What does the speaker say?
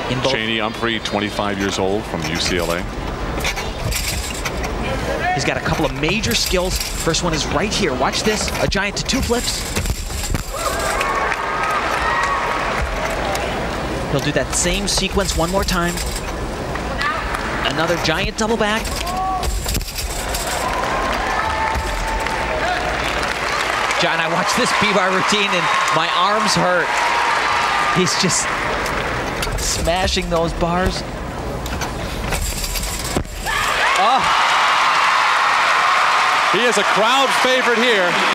Chainey Umphrey, 25 years old, from UCLA. He's got a couple of major skills. First one is right here. Watch this. A giant to 2 flips. He'll do that same sequence one more time. Another giant double back. John, I watched this B-bar routine and my arms hurt. He's just smashing those bars. Oh. He is a crowd favorite here.